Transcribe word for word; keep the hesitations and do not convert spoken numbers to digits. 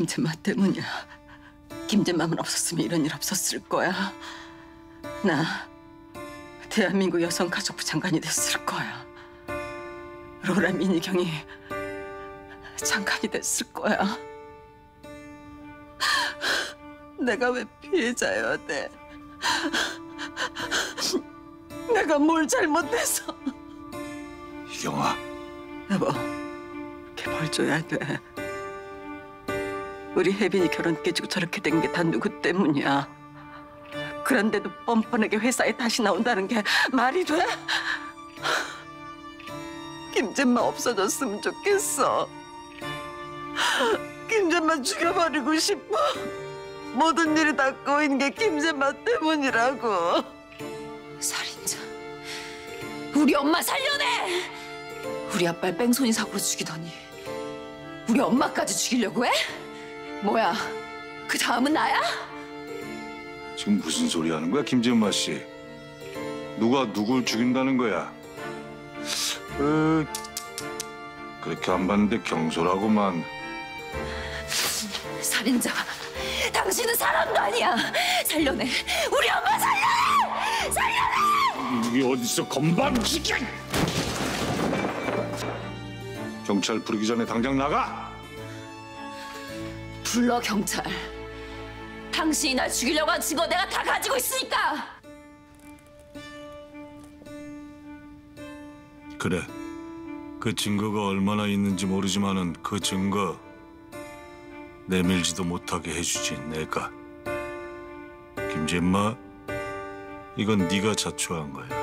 김재마 때문이야. 김재마만 없었으면 이런 일 없었을 거야. 나 대한민국 여성가족부 장관이 됐을 거야. 로라 민희경이 장관이 됐을 거야. 내가 왜 피해자여야 돼? 내가 뭘 잘못해서? 희경아. 여보, 걔 벌 줘야 돼. 우리 혜빈이 결혼 깨지고 저렇게 된 게 다 누구 때문이야. 그런데도 뻔뻔하게 회사에 다시 나온다는 게 말이 돼? 김재마 없어졌으면 좋겠어. 김재마 죽여버리고 싶어. 모든 일이 다 꼬인 게 김재마 때문이라고. 살인자. 우리 엄마 살려내! 우리 아빠를 뺑소니 사고로 죽이더니 우리 엄마까지 죽이려고 해? 뭐야, 그 다음은 나야? 지금 무슨 소리 하는 거야, 김재마 씨? 누가 누굴 죽인다는 거야? 어, 그렇게 안 봤는데 경솔하고만. 살인자, 당신은 사람도 아니야. 살려내, 우리 엄마 살려내! 살려내! 이게 어딨어, 건방지게! 경찰 부르기 전에 당장 나가! 불러, 경찰. 당신이 날 죽이려고 한 증거 내가 다 가지고 있으니까! 그래, 그 증거가 얼마나 있는지 모르지만은 그 증거 내밀지도 못하게 해주지, 내가. 김재마, 이건 네가 자초한 거야.